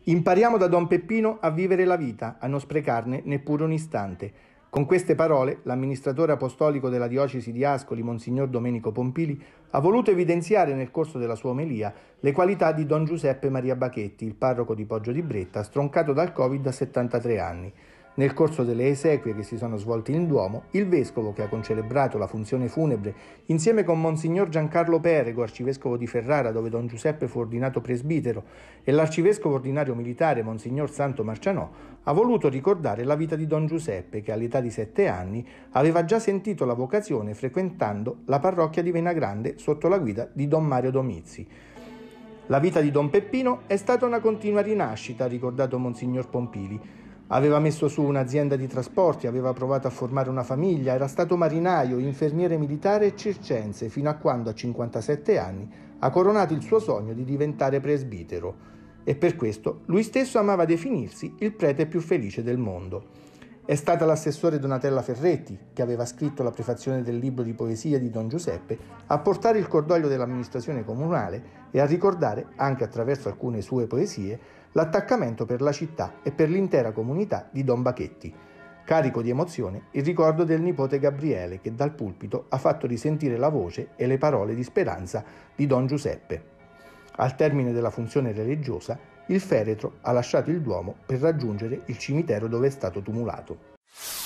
Impariamo da Don Peppino a vivere la vita, a non sprecarne neppure un istante. Con queste parole, l'amministratore apostolico della diocesi di Ascoli, Monsignor Domenico Pompili, ha voluto evidenziare nel corso della sua omelia le qualità di Don Giuseppe Maria Bachetti, il parroco di Poggio di Bretta, stroncato dal Covid a 73 anni. Nel corso delle esequie che si sono svolte in Duomo, il vescovo che ha concelebrato la funzione funebre insieme con Monsignor Giancarlo Perego, arcivescovo di Ferrara, dove Don Giuseppe fu ordinato presbitero, e l'arcivescovo ordinario militare Monsignor Santo Marcianò, ha voluto ricordare la vita di Don Giuseppe, che all'età di 7 anni aveva già sentito la vocazione frequentando la parrocchia di Venagrande sotto la guida di Don Mario Domizzi. La vita di Don Peppino è stata una continua rinascita, ha ricordato Monsignor Pompili. Aveva messo su un'azienda di trasporti, aveva provato a formare una famiglia, era stato marinaio, infermiere militare e circense, fino a quando a 57 anni ha coronato il suo sogno di diventare presbitero. E per questo lui stesso amava definirsi il prete più felice del mondo. È stata l'assessore Donatella Ferretti, che aveva scritto la prefazione del libro di poesia di Don Giuseppe, a portare il cordoglio dell'amministrazione comunale e a ricordare, anche attraverso alcune sue poesie, l'attaccamento per la città e per l'intera comunità di Don Bachetti. Carico di emozione il ricordo del nipote Gabriele, che dal pulpito ha fatto risentire la voce e le parole di speranza di Don Giuseppe. Al termine della funzione religiosa, il feretro ha lasciato il Duomo per raggiungere il cimitero dove è stato tumulato.